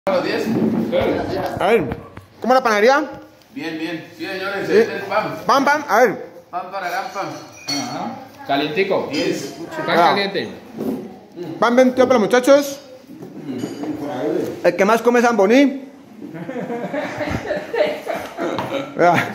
¿A los 10? A ver, ¿cómo la panadería? Bien, bien. Sí, señores, Sí. este es el pan. Pam, pam, a ver. Pan para pan. Ajá. Calientico. 10. Pan caliente. Pan 22 para los muchachos. El que más come es Zamboní. Vea.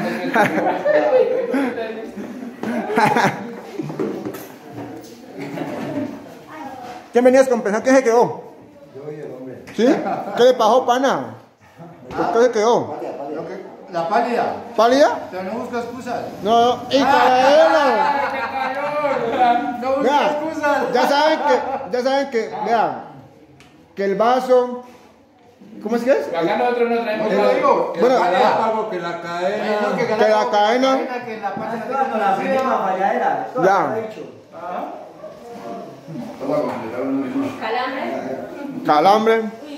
¿Quién venías con pensar que se quedó? ¿Sí? ¿Qué le pasó, pana? ¿Por qué se quedó? La pálida. ¿Pálida? Pero no busca excusas. No, y para No busca Vea, excusas. ya saben que, vea, que el vaso, ¿cómo es que es? Acá nosotros no traemos Yo todo. digo, Bueno, que la cadena. que la cadena. Que la pálida Con la misma falladera. Esto Ya. lo ha dicho. Calambre.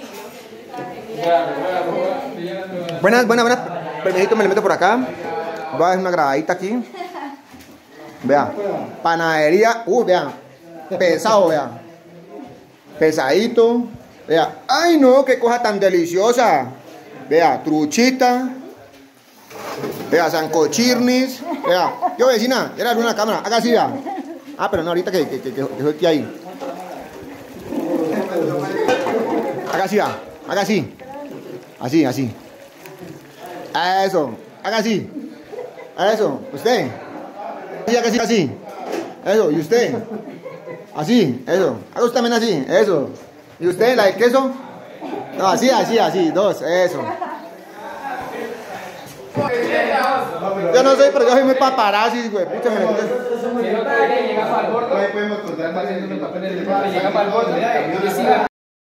Buenas. Permítame, me le meto por acá. Voy a hacer una grabadita aquí. Vea. Panadería. Vea. Pesado, vea. Pesadito. Vea. Ay, no, qué cosa tan deliciosa. Vea, truchita. Vea, sancochirnis. Vea. Yo, vecina, ya le una cámara. Haga así, vea. Ah, pero no, ahorita que suelte ahí. Haga así, vea. Haga así. Así. Eso. Haga así. Eso. Usted. Sí, haga así. Eso. ¿Y usted? Así. Eso. Haga usted también así. Eso. ¿Y usted, la de queso? No, así. Dos. Eso. Yo no sé, pero yo soy muy paparazzi, güey. Pucha, me Llega para el borde. Llega para el borde. Llega para el borde.